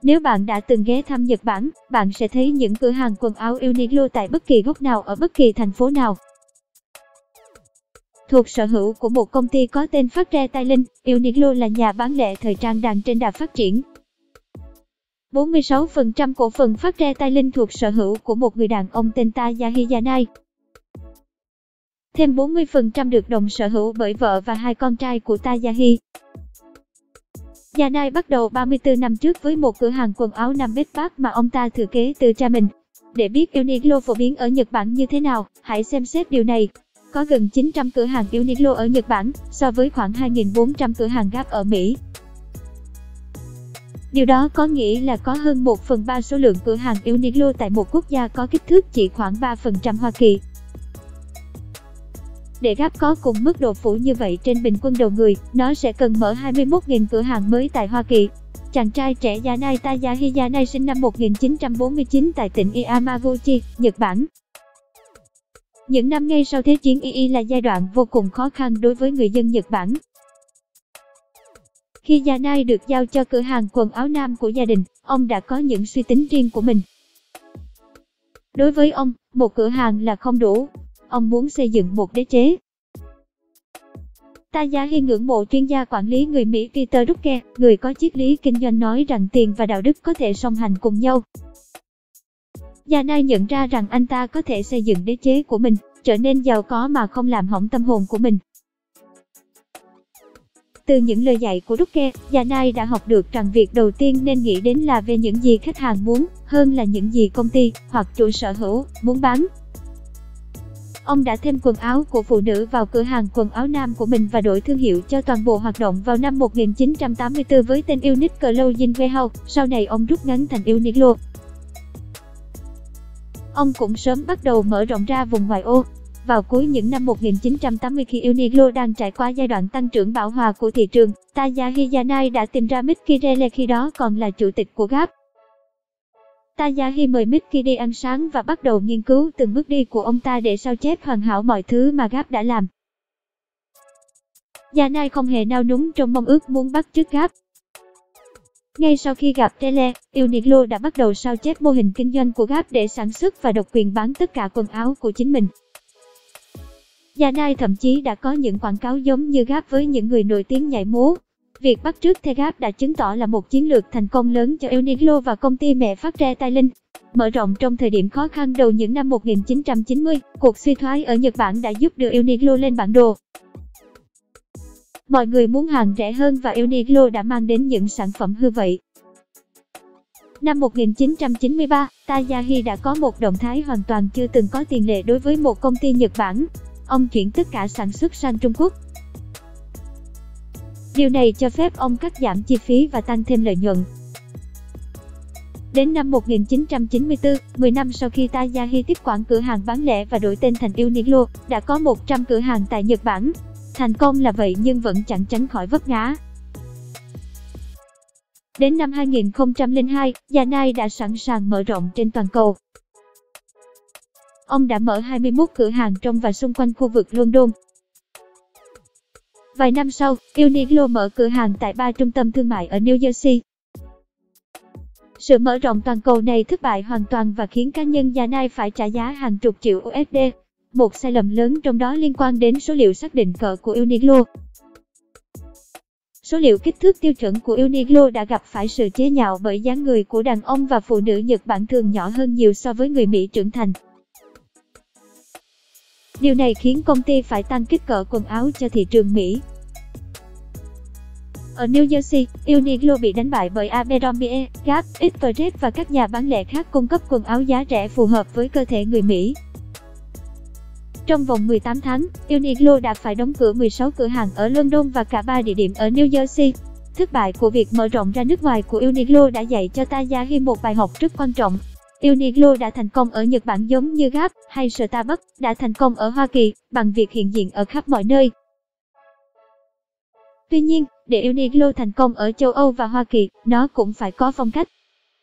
Nếu bạn đã từng ghé thăm Nhật Bản, bạn sẽ thấy những cửa hàng quần áo Uniqlo tại bất kỳ góc nào ở bất kỳ thành phố nào. Thuộc sở hữu của một công ty có tên Factory Thailand, Uniqlo là nhà bán lẻ thời trang đang trên đà phát triển. 46% cổ phần Factory Thailand thuộc sở hữu của một người đàn ông tên Tayahi Yanai. Thêm 40% được đồng sở hữu bởi vợ và hai con trai của Tayahi. Yanai bắt đầu 34 năm trước với một cửa hàng quần áo Nam Bed Bath mà ông ta thừa kế từ cha mình. Để biết Uniqlo phổ biến ở Nhật Bản như thế nào, hãy xem xét điều này. Có gần 900 cửa hàng Uniqlo ở Nhật Bản, so với khoảng 2.400 cửa hàng Gap ở Mỹ. Điều đó có nghĩa là có hơn 1/3 số lượng cửa hàng Uniqlo tại một quốc gia có kích thước chỉ khoảng 3% Hoa Kỳ. Để Gap có cùng mức độ phủ như vậy trên bình quân đầu người, nó sẽ cần mở 21.000 cửa hàng mới tại Hoa Kỳ. Chàng trai trẻ Yanai Tayahi Yanai sinh năm 1949 tại tỉnh Yamaguchi, Nhật Bản. Những năm ngay sau Thế chiến II là giai đoạn vô cùng khó khăn đối với người dân Nhật Bản. Khi Yanai được giao cho cửa hàng quần áo nam của gia đình, ông đã có những suy tính riêng của mình. Đối với ông, một cửa hàng là không đủ. Ông muốn xây dựng một đế chế. Tayahi ngưỡng mộ chuyên gia quản lý người Mỹ Peter Drucker, người có triết lý kinh doanh nói rằng tiền và đạo đức có thể song hành cùng nhau. Yanai nhận ra rằng anh ta có thể xây dựng đế chế của mình, trở nên giàu có mà không làm hỏng tâm hồn của mình. Từ những lời dạy của Drucker, Yanai đã học được rằng việc đầu tiên nên nghĩ đến là về những gì khách hàng muốn, hơn là những gì công ty hoặc chủ sở hữu muốn bán. Ông đã thêm quần áo của phụ nữ vào cửa hàng quần áo nam của mình và đổi thương hiệu cho toàn bộ hoạt động vào năm 1984 với tên Unique Clothing Warehouse, sau này ông rút ngắn thành Uniqlo. Ông cũng sớm bắt đầu mở rộng ra vùng ngoại ô. Vào cuối những năm 1980 khi Uniqlo đang trải qua giai đoạn tăng trưởng bão hòa của thị trường, Tayahi Yanai đã tìm ra Mickey Rele khi đó còn là chủ tịch của Gap. Tayahi mời Mickey đi ăn sáng và bắt đầu nghiên cứu từng bước đi của ông ta để sao chép hoàn hảo mọi thứ mà Gap đã làm. Yanai không hề nao núng trong mong ước muốn bắt chước Gap. Ngay sau khi gặp Rele, Uniqlo đã bắt đầu sao chép mô hình kinh doanh của Gap để sản xuất và độc quyền bán tất cả quần áo của chính mình. Yanai thậm chí đã có những quảng cáo giống như Gap với những người nổi tiếng nhảy múa. Việc bắt chước theo Gap đã chứng tỏ là một chiến lược thành công lớn cho Uniqlo và công ty mẹ Factory Thailand. Mở rộng trong thời điểm khó khăn đầu những năm 1990, cuộc suy thoái ở Nhật Bản đã giúp đưa Uniqlo lên bản đồ. Mọi người muốn hàng rẻ hơn và Uniqlo đã mang đến những sản phẩm như vậy. Năm 1993, Tayahi đã có một động thái hoàn toàn chưa từng có tiền lệ đối với một công ty Nhật Bản. Ông chuyển tất cả sản xuất sang Trung Quốc. Điều này cho phép ông cắt giảm chi phí và tăng thêm lợi nhuận. Đến năm 1994, 10 năm sau khi Tayahi tiếp quản cửa hàng bán lẻ và đổi tên thành Uniqlo, đã có 100 cửa hàng tại Nhật Bản. Thành công là vậy nhưng vẫn chẳng tránh khỏi vấp ngã. Đến năm 2002, Yanai đã sẵn sàng mở rộng trên toàn cầu. Ông đã mở 21 cửa hàng trong và xung quanh khu vực London. Vài năm sau, Uniqlo mở cửa hàng tại 3 trung tâm thương mại ở New Jersey. Sự mở rộng toàn cầu này thất bại hoàn toàn và khiến cá nhân Yanai phải trả giá hàng chục triệu USD. Một sai lầm lớn trong đó liên quan đến số liệu xác định cỡ của Uniqlo. Số liệu kích thước tiêu chuẩn của Uniqlo đã gặp phải sự chế nhạo bởi dáng người của đàn ông và phụ nữ Nhật Bản thường nhỏ hơn nhiều so với người Mỹ trưởng thành. Điều này khiến công ty phải tăng kích cỡ quần áo cho thị trường Mỹ. Ở New Jersey, Uniqlo bị đánh bại bởi Abercrombie, Gap, Express và các nhà bán lẻ khác cung cấp quần áo giá rẻ phù hợp với cơ thể người Mỹ. Trong vòng 18 tháng, Uniqlo đã phải đóng cửa 16 cửa hàng ở London và cả 3 địa điểm ở New Jersey. Thất bại của việc mở rộng ra nước ngoài của Uniqlo đã dạy cho Tayahi một bài học rất quan trọng. Uniqlo đã thành công ở Nhật Bản giống như Gap hay Starbucks đã thành công ở Hoa Kỳ bằng việc hiện diện ở khắp mọi nơi. Tuy nhiên, để Uniqlo thành công ở châu Âu và Hoa Kỳ, nó cũng phải có phong cách.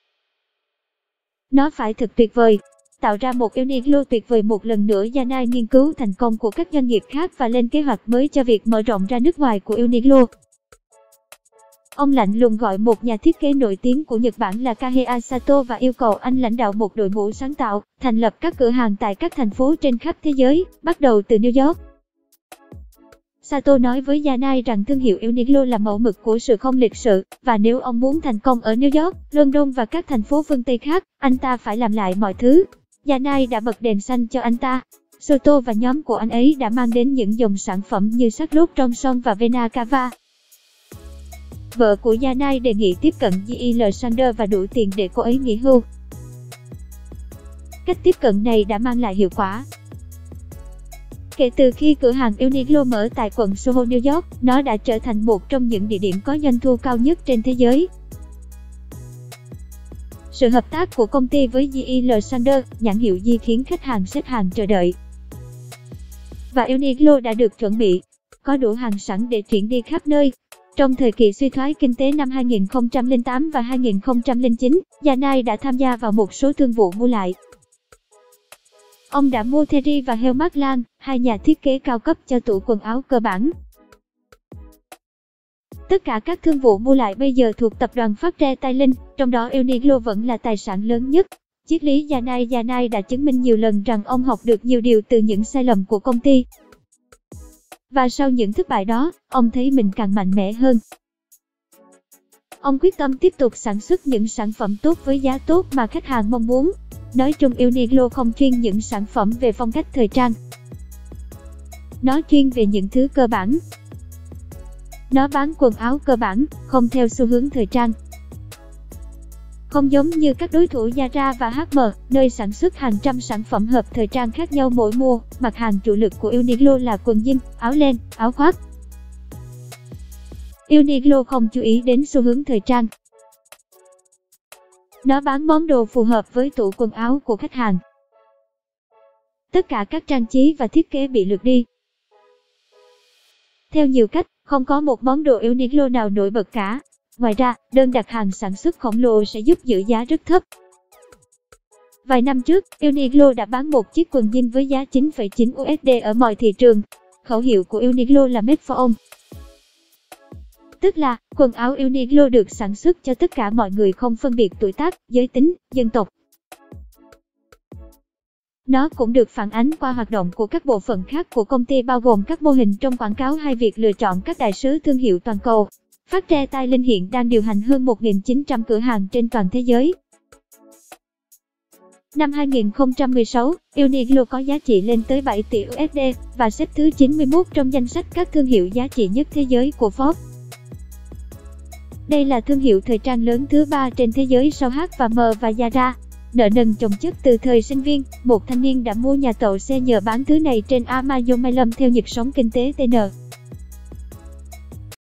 Nó phải thật tuyệt vời. Tạo ra một Uniqlo tuyệt vời một lần nữa, Yanai nghiên cứu thành công của các doanh nghiệp khác và lên kế hoạch mới cho việc mở rộng ra nước ngoài của Uniqlo. Ông lạnh lùng gọi một nhà thiết kế nổi tiếng của Nhật Bản là Kahea Sato và yêu cầu anh lãnh đạo một đội ngũ sáng tạo, thành lập các cửa hàng tại các thành phố trên khắp thế giới, bắt đầu từ New York. Sato nói với Yanai rằng thương hiệu Uniqlo là mẫu mực của sự không lịch sự, và nếu ông muốn thành công ở New York, London và các thành phố phương Tây khác, anh ta phải làm lại mọi thứ. Yanai đã bật đèn xanh cho anh ta. Sato và nhóm của anh ấy đã mang đến những dòng sản phẩm như Charlotte Johnson và Vena Cava. Vợ của Yanai đề nghị tiếp cận J.L. Sander và đủ tiền để cô ấy nghỉ hưu. Cách tiếp cận này đã mang lại hiệu quả. Kể từ khi cửa hàng Uniqlo mở tại quận Soho, New York, nó đã trở thành một trong những địa điểm có doanh thu cao nhất trên thế giới. Sự hợp tác của công ty với J.L. Sander, nhãn hiệu J khiến khách hàng xếp hàng chờ đợi. Và Uniqlo đã được chuẩn bị, có đủ hàng sẵn để chuyển đi khắp nơi. Trong thời kỳ suy thoái kinh tế năm 2008 và 2009, Yanai đã tham gia vào một số thương vụ mua lại. Ông đã mua Terry và Helmut Lang, hai nhà thiết kế cao cấp cho tủ quần áo cơ bản. Tất cả các thương vụ mua lại bây giờ thuộc tập đoàn Fabre-Taillin, trong đó Uniqlo vẫn là tài sản lớn nhất. Triết lý Yanai đã chứng minh nhiều lần rằng ông học được nhiều điều từ những sai lầm của công ty. Và sau những thất bại đó, ông thấy mình càng mạnh mẽ hơn. Ông quyết tâm tiếp tục sản xuất những sản phẩm tốt với giá tốt mà khách hàng mong muốn. Nói chung Uniqlo không chuyên những sản phẩm về phong cách thời trang. Nó chuyên về những thứ cơ bản. Nó bán quần áo cơ bản, không theo xu hướng thời trang. Không giống như các đối thủ Zara và H&M, nơi sản xuất hàng trăm sản phẩm hợp thời trang khác nhau mỗi mùa, mặt hàng chủ lực của Uniqlo là quần jean, áo len, áo khoác. Uniqlo không chú ý đến xu hướng thời trang. Nó bán món đồ phù hợp với tủ quần áo của khách hàng. Tất cả các trang trí và thiết kế bị lược đi. Theo nhiều cách, không có một món đồ Uniqlo nào nổi bật cả. Ngoài ra, đơn đặt hàng sản xuất khổng lồ sẽ giúp giữ giá rất thấp. Vài năm trước, Uniqlo đã bán một chiếc quần jean với giá 9,9 USD ở mọi thị trường. Khẩu hiệu của Uniqlo là Made for All. Tức là, quần áo Uniqlo được sản xuất cho tất cả mọi người không phân biệt tuổi tác, giới tính, dân tộc. Nó cũng được phản ánh qua hoạt động của các bộ phận khác của công ty bao gồm các mô hình trong quảng cáo hay việc lựa chọn các đại sứ thương hiệu toàn cầu. Fabre-Taillin hiện đang điều hành hơn 1.900 cửa hàng trên toàn thế giới. Năm 2016, Uniqlo có giá trị lên tới 7 tỷ USD và xếp thứ 91 trong danh sách các thương hiệu giá trị nhất thế giới của Forbes. Đây là thương hiệu thời trang lớn thứ 3 trên thế giới sau H&M và Zara. Nợ nần chồng chất từ thời sinh viên, một thanh niên đã mua nhà tậu xe nhờ bán thứ này trên Amazon Mylum theo nhịp sống kinh tế TN.